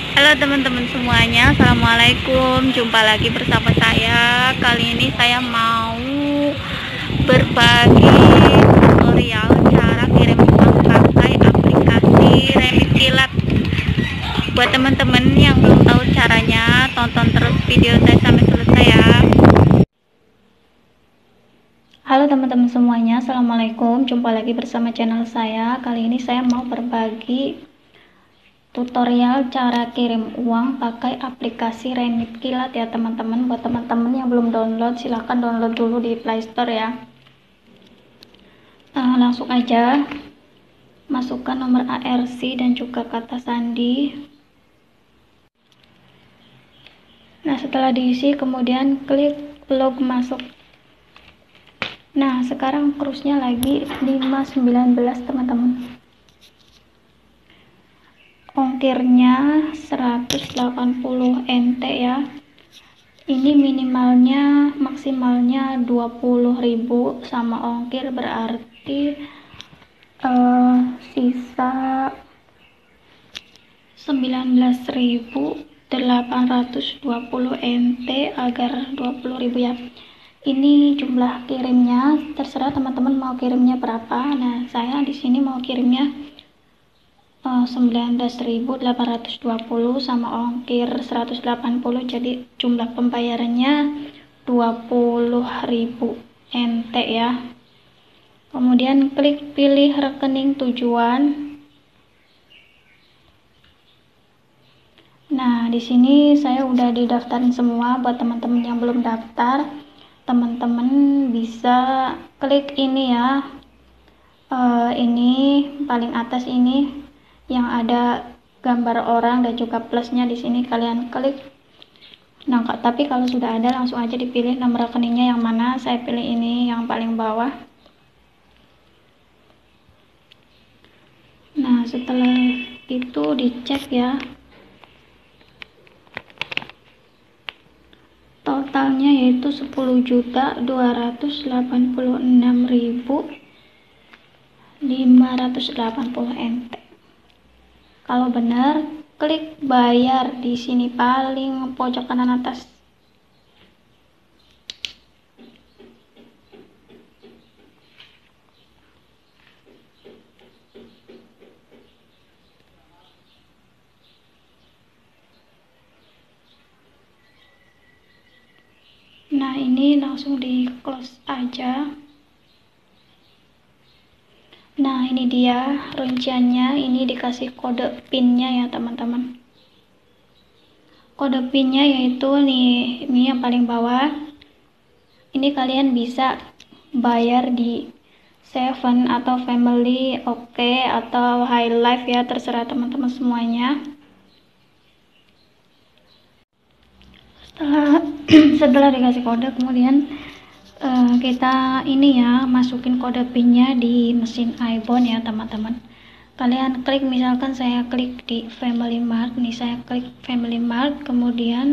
Halo teman-teman semuanya, assalamualaikum. Jumpa lagi bersama saya. Kali ini saya mau berbagi tutorial cara kirim uang pakai aplikasi Remit Kilat. Buat teman-teman yang belum tahu caranya, tonton terus video saya sampai selesai ya. Halo teman-teman semuanya, assalamualaikum. Jumpa lagi bersama channel saya. Kali ini saya mau berbagi tutorial cara kirim uang pakai aplikasi Remit Kilat ya teman-teman. Buat teman-teman yang belum download, silahkan download dulu di Playstore ya. Langsung aja masukkan nomor ARC dan juga kata sandi. Nah, setelah diisi kemudian klik log masuk. Nah, sekarang kursnya lagi 5.19 teman-teman. Ongkirnya 180 NT ya. Ini minimalnya maksimalnya 20.000 sama ongkir berarti sisa 19.820 NT agar 20.000 ya. Ini jumlah kirimnya, terserah teman-teman mau kirimnya berapa. Nah, saya di sini mau kirimnya 19.820 sama ongkir 180, jadi jumlah pembayarannya 20.000 NT ya. Kemudian klik pilih rekening tujuan. Nah, di sini saya udah didaftarin semua. Buat teman-teman yang belum daftar, teman-teman bisa klik ini ya. Ini paling atas ini yang ada gambar orang dan juga plusnya, di sini kalian klik. Nah, tapi kalau sudah ada langsung aja dipilih nomor rekeningnya yang mana. Saya pilih ini yang paling bawah. Nah, setelah itu dicek ya, totalnya yaitu 10.286.580 NT. Kalau benar, klik bayar di sini paling pojok kanan atas. Nah, ini langsung di close aja. Nah, ini dia rinciannya. Ini dikasih kode PIN-nya ya teman-teman. Kode PIN-nya yaitu nih, ini yang paling bawah. Ini kalian bisa bayar di Seven atau Family, Oke, atau High Life ya, terserah teman-teman semuanya. Setelah dikasih kode, kemudian kita ini ya, masukin kode PIN-nya di mesin iPhone ya teman-teman. Kalian klik, misalkan saya klik di Family Mart nih, saya klik Family Mart, kemudian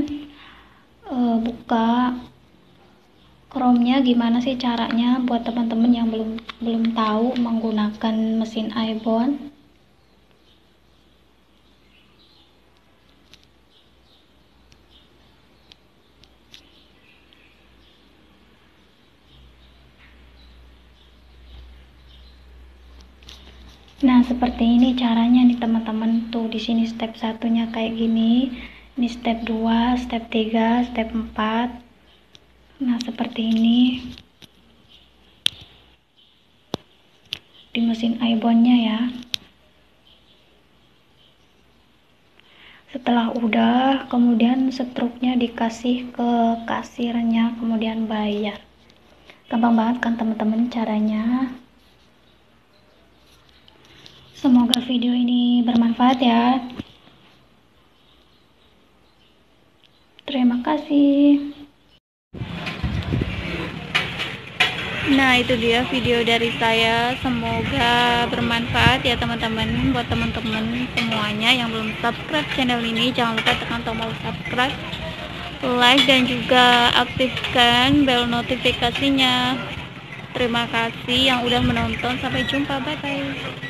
buka Chrome-nya. Gimana sih caranya buat teman-teman yang belum tahu menggunakan mesin iPhone? Nah, seperti ini caranya nih teman-teman. Tuh di sini step satunya kayak gini. Ini step 2, step 3, step 4. Nah, seperti ini. Di mesin iPhone-nya ya. Setelah udah, kemudian struknya dikasih ke kasirnya, kemudian bayar. Gampang banget kan teman-teman caranya. Semoga video ini bermanfaat ya. Terima kasih. Nah, itu dia video dari saya. Semoga bermanfaat ya teman-teman. Buat teman-teman semuanya yang belum subscribe channel ini, jangan lupa tekan tombol subscribe, like, dan juga aktifkan bel notifikasinya. Terima kasih yang udah menonton. Sampai jumpa, bye bye.